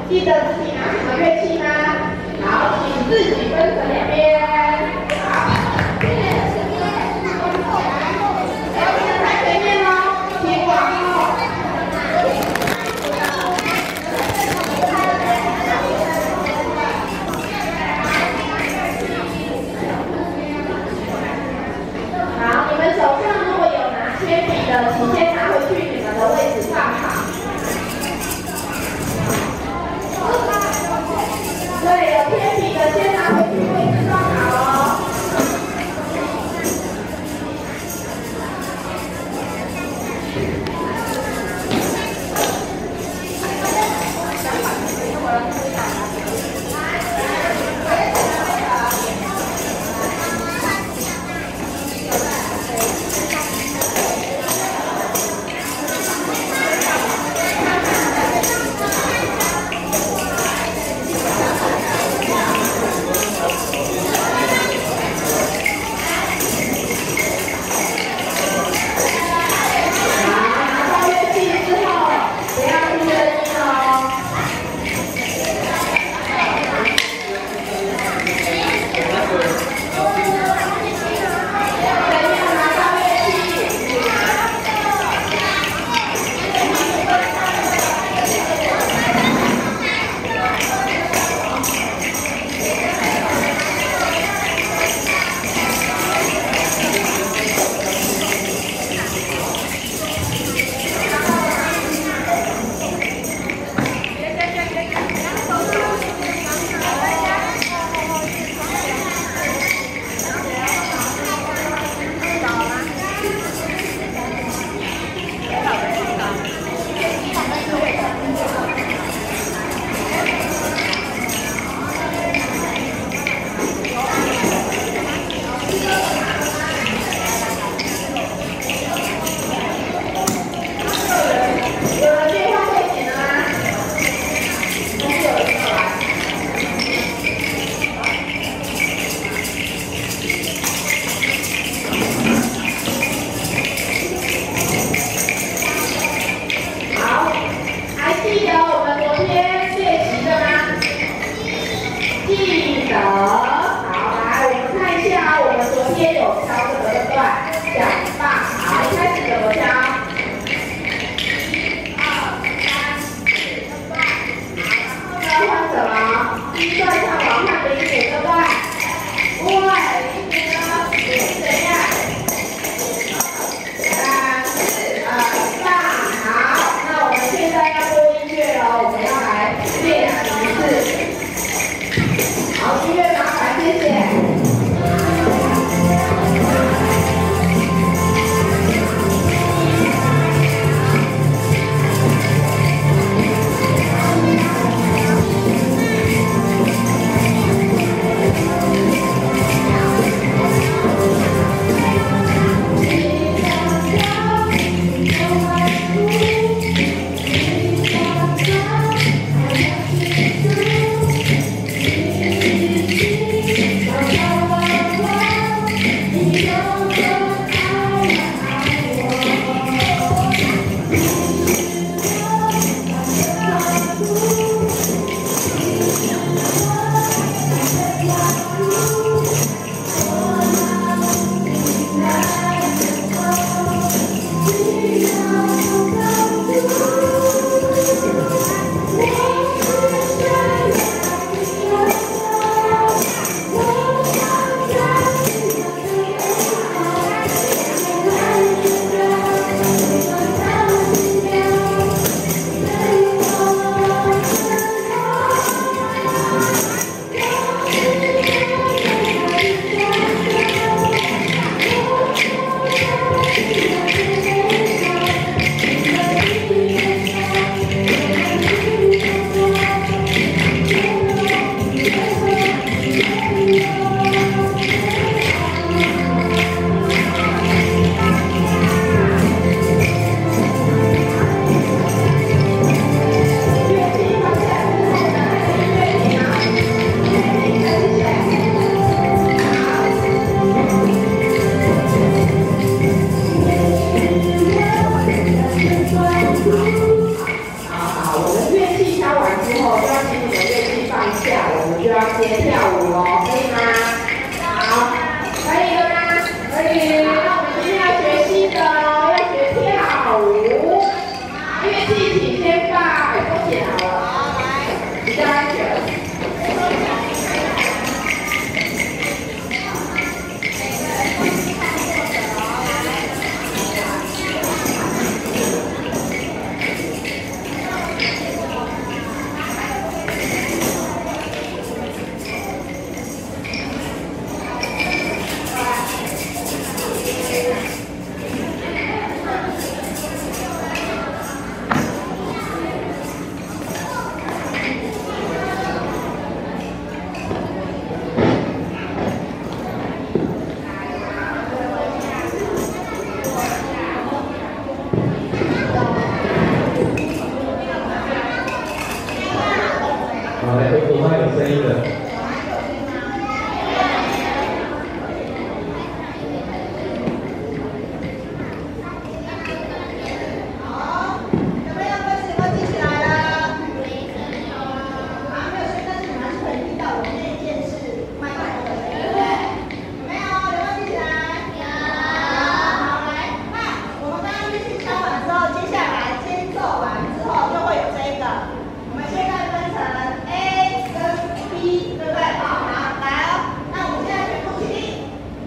记得自己拿什么乐器吗？好，请自己分成两边。好，谢谢。小朋友在前面哦，请往后。好，你们手上如果有拿铅笔的，请先拿回去你们的位置放好。 对，有铅笔的先拿回去位置放。 肩膀收起来好了，好，来，比较安全。 好，来，我们有声音的。 好，有没有跟什么记起来了？好，没有声音，但是你们还是可以听到我那件事麦克风的声音，对不对？有没有？有没有记起来？有。好，来，那我们刚刚乐器敲完之后，接下来间奏完之后就会有这个。我们现在分成 A 跟 B， 对不对？好，来哦。那我们现在全部起立。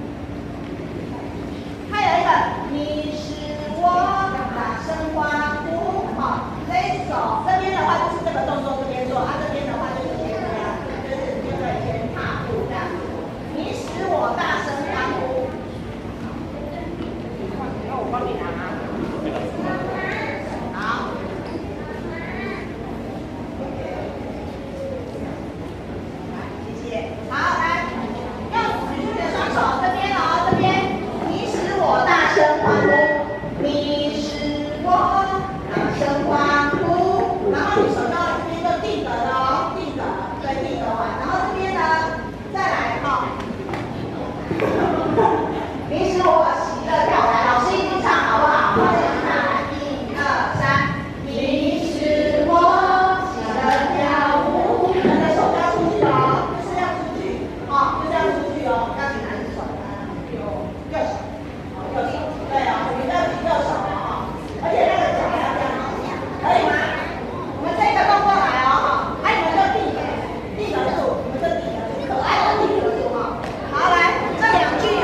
还有一个，你是我大声欢呼，好，这一首这边的话就是这个动作这边做，这边的话就是先这样，就是就可以先踏步这样子。你使我大声欢呼。那我帮你拿啊。好。谢谢。好，来，用举出你的双手，这边哦，这边，你使我大声欢呼，你使我大声欢呼，然后你手到这边就定格了哦，定格，对，定格完，然后这边呢，再来哈，你使我喜乐跳，来，老师一起唱好不好？好，来，1、2、3，你使我喜乐跳舞，你的手要出去哦，就是要出去，哦，就是要出去哦，要举哪只手？右手，右手，对哦，你要举右手哦，而且那个脚还要这样子，可以吗？我们这个动作来哦，哈，你们就定格住，你们就定格住，可爱的定格住哈。好，来这2句哈，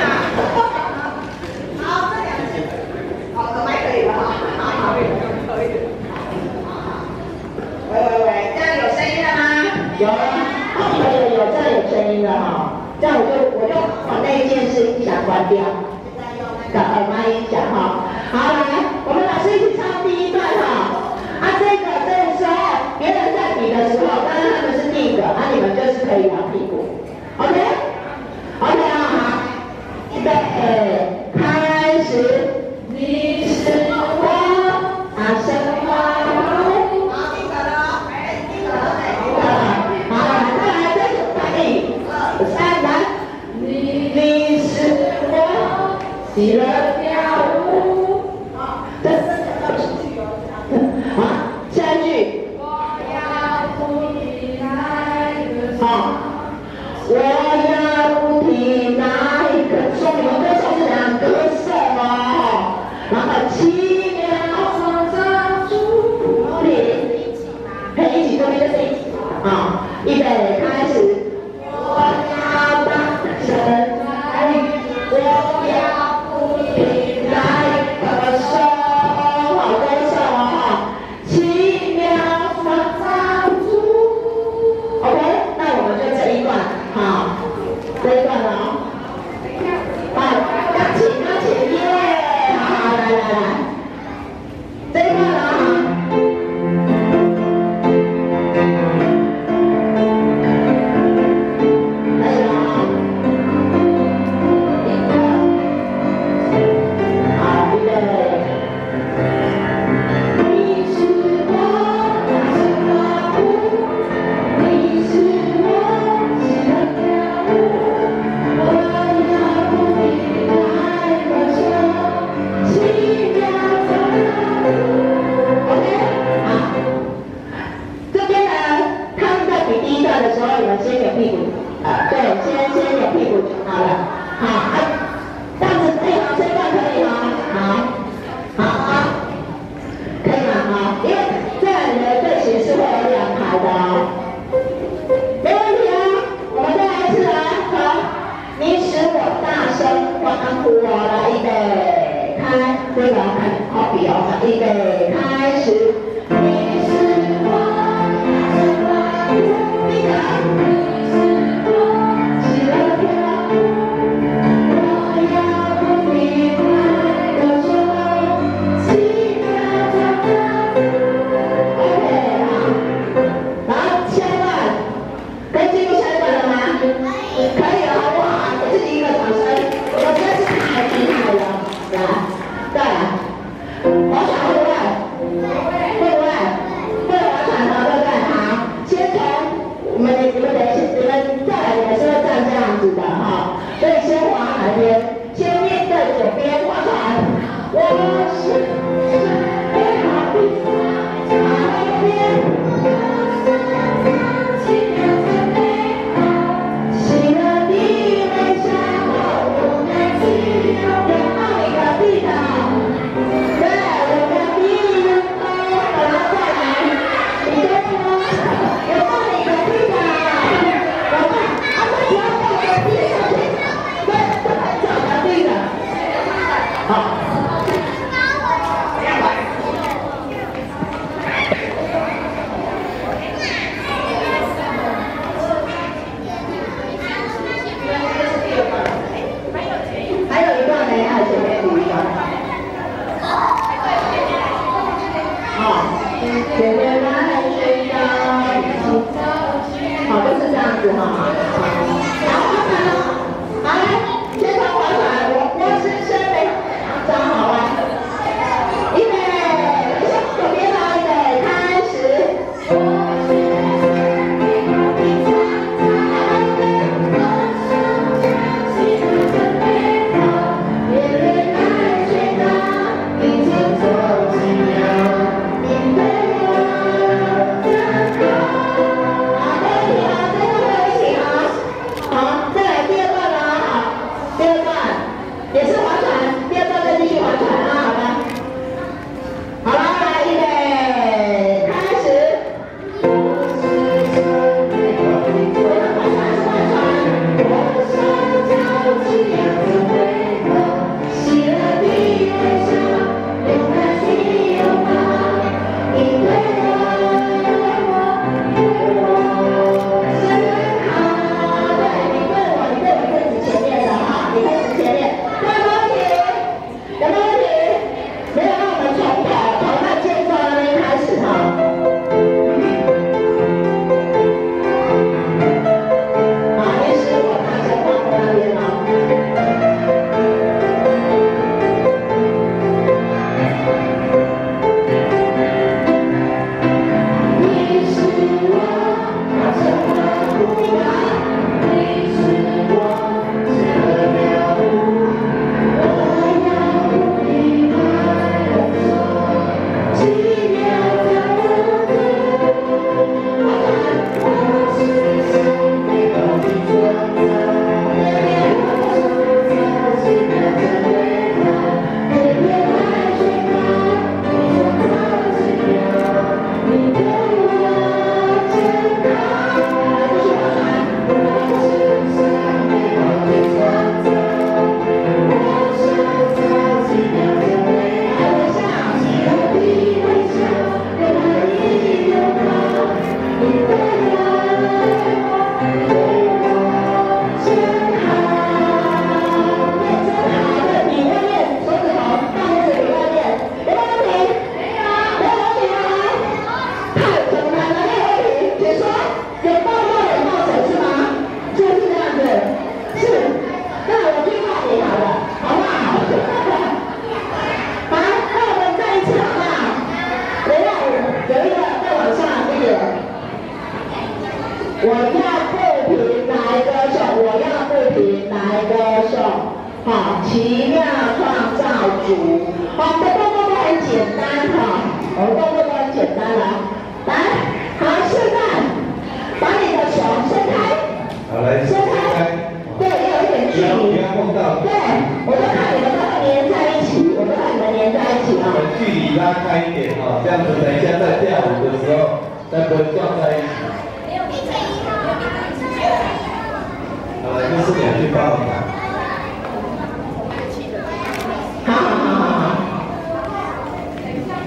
好，这2句，好，可麦可以了哈，好，可以。喂，这样有声音了吗？有啊，有，这样有声音了哈。这样我就把那一件事音响关掉，现在用那个耳麦音响哈。好，来，我们老师一起唱第一段哈。这个时候别人在比的时候，刚刚他们是定格，你们就是可以摇屁股 ，OK 好，预备，开始。你是我大声欢呼。好，定格了，定格了，好，再来这首翻译。2、3，来，你是我喜乐跳舞。好，这要出去哦，好，下一句。我要不你来的。好，我预备，开始。你是我，你是我，喜乐跳舞，我要不离开的时候，奇妙的OK， 好，下一段，可以进入下一段了吗？可以了，好不好？给自己一个掌声，我真的是太厉害了，来，再来。划船会不会？会不会？会划船的，对不对？好，先从你们再来，你们是会站这样子的哈，所以先划哪边？先面对左边划船，我是最好的，好，右边。喜乐的微笑，我们自由，拥抱你的地毯。还有一段呢，还有前面第一段。前面来睡觉，好，就是这样子哈。然后划船喽，好来，先从划船，我是身美，站好了，预备，向左边来，预备，开始。我要不停来歌颂，我要不停来歌颂，好，奇妙创造主，好，我们的动作都很简单哈，我们动作都很简单了，来，好，现在把你的手伸开， 好来， 伸开，对，要有一点距离， 不要碰到， 对，我都看你们都黏在一起，我都看你们黏在一起啊， 距离拉开一点哈，这样子等一下在跳舞的时候才不会撞在一起。好了，跟师娘去帮我拿。 好好好好好。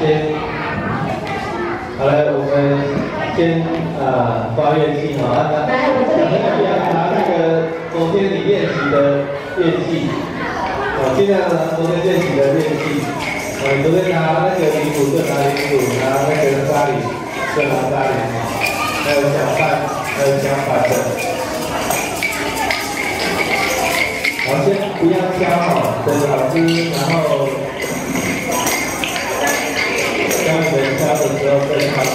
先，好来，我们先发乐器哈， 来，我这里拿那个昨天你练习的乐器，尽量拿昨天练习的乐器。你昨天拿那个铃鼓就拿铃鼓，拿那个沙铃就拿沙铃，还有响板，还有响板的。好，先不要敲哈，等老师，然后教你们敲的时候再敲。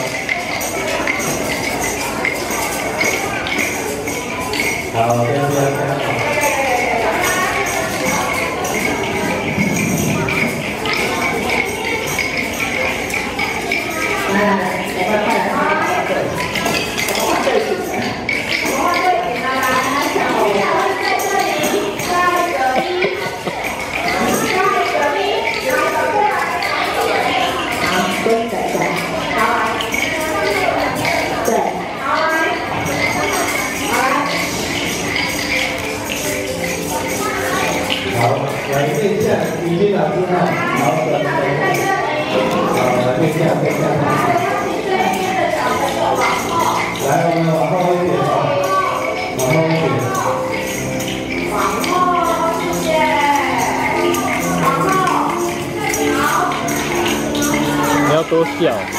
好，先不要敲。好，来面向于君老师哈，好，好，来面向。来，我们往后一点哈，往后一点。 往后，谢谢。往后，好。 你要多笑。